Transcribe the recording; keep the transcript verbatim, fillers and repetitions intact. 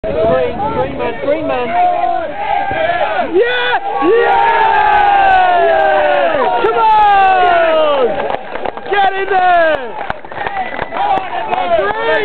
Green, green man, green man. Yeah! Yeah! Yeah! Come on! Get in there!